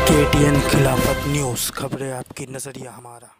KTN खिलाफत news, खबरें आपकी नजरिया हमारा।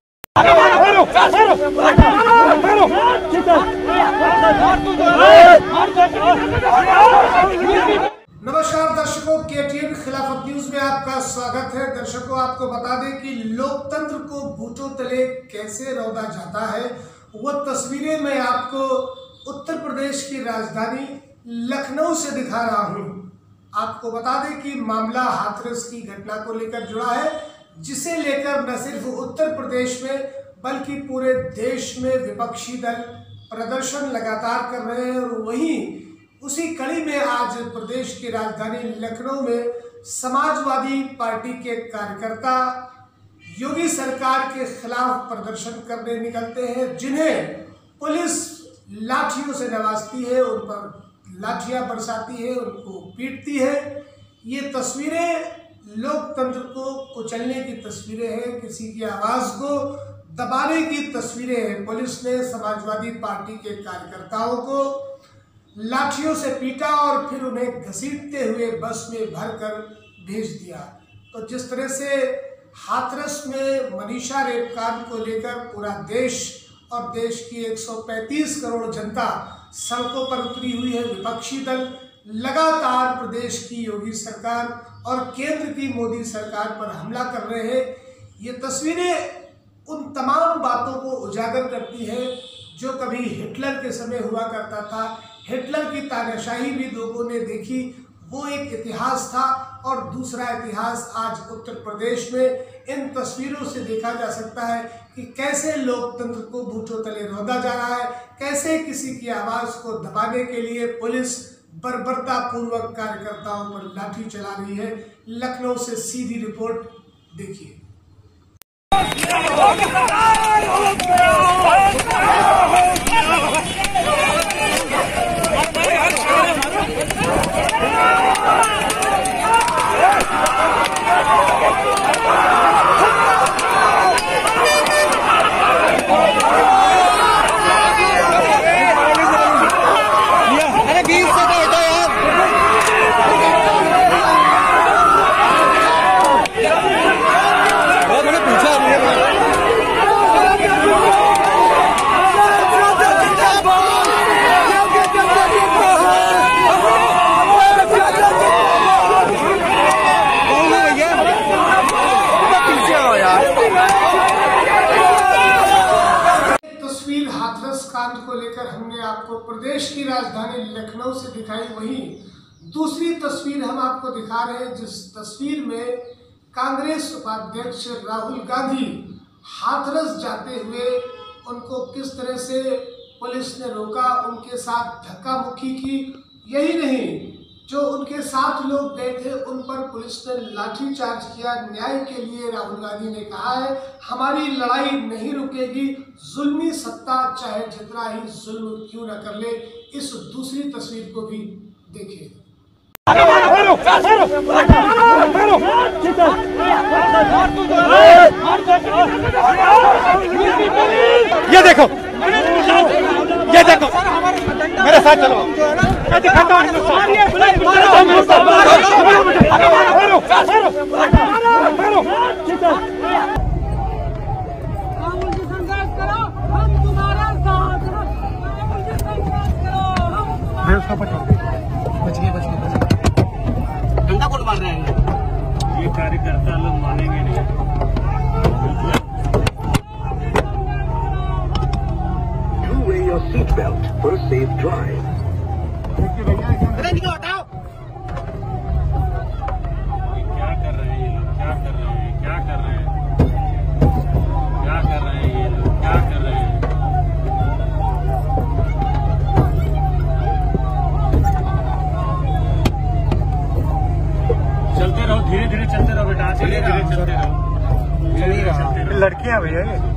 नमस्कार दर्शकों, KTN खिलाफत न्यूज में आपका स्वागत है। दर्शकों, आपको बता दें कि लोकतंत्र को बूटों तले कैसे रौंदा जाता है, वो तस्वीरें मैं आपको उत्तर प्रदेश की राजधानी लखनऊ से दिखा रहा हूं। आपको बता दें कि मामला हाथरस की घटना को लेकर जुड़ा है, जिसे लेकर न सिर्फ उत्तर प्रदेश में बल्कि पूरे देश में विपक्षी दल प्रदर्शन लगातार कर रहे हैं। और वहीं उसी कड़ी में आज प्रदेश की राजधानी लखनऊ में समाजवादी पार्टी के कार्यकर्ता योगी सरकार के खिलाफ प्रदर्शन करने निकलते हैं, जिन्हें पुलिस लाठियों से नवाजती है, उन पर लाठियां बरसाती है, उनको पीटती है। ये तस्वीरें लोकतंत्र को कुचलने की तस्वीरें हैं, किसी की आवाज को दबाने की तस्वीरें हैं। पुलिस ने समाजवादी पार्टी के कार्यकर्ताओं को लाठियों से पीटा और फिर उन्हें घसीटते हुए बस में भरकर भेज दिया। तो जिस तरह से हाथरस में मनीषा रेप कांड को लेकर पूरा देश और देश की 135 करोड़ जनता सड़कों पर उतरी हुई है, विपक्षी दल लगातार प्रदेश की योगी सरकार और केंद्र की मोदी सरकार पर हमला कर रहे हैं। ये तस्वीरें उन तमाम बातों को उजागर करती है जो कभी हिटलर के समय हुआ करता था। हिटलर की तानाशाही भी लोगों ने देखी, वो एक इतिहास था। और दूसरा इतिहास आज उत्तर प्रदेश में इन तस्वीरों से देखा जा सकता है कि कैसे लोकतंत्र को बूटों तले रौंदा जा रहा है, कैसे किसी की आवाज को दबाने के लिए पुलिस बर्बरता पूर्वक कार्यकर्ताओं पर लाठी चला रही है। लखनऊ से सीधी रिपोर्ट देखिए। हाथरस कांड को लेकर हमने आपको प्रदेश की राजधानी लखनऊ से दिखाई। वहीं दूसरी तस्वीर हम आपको दिखा रहे हैं, जिस तस्वीर में कांग्रेस उपाध्यक्ष राहुल गांधी हाथरस जाते हुए उनको किस तरह से पुलिस ने रोका, उनके साथ धक्का मुक्की की। यही नहीं, जो उनके साथ लोग गए थे उन पर पुलिस ने लाठीचार्ज किया। न्याय के लिए राहुल गांधी ने कहा है, हमारी लड़ाई नहीं रुकेगी, जुल्मी सत्ता चाहे जितना ही जुल्म क्यों न कर ले। इस दूसरी तस्वीर को भी देखिए। ये देखो, ये देखो, मेरे साथ चलो, मैं दिखाता हूँ। डंडा कोट मार रहे हैं ये कार्यकर्ता लोग, मानेंगे नहीं। Wear your seatbelt for a safe drive. हटाओ। क्या कर रहे हैं ये लोग? क्या कर रहे हैं? क्या कर रहे हैं? क्या कर रहे हैं ये लोग? क्या कर रहे हैं? चलते रहो, धीरे धीरे चलते रहो बेटा, धीरे धीरे चलते रहो। लड़कियां भैया ये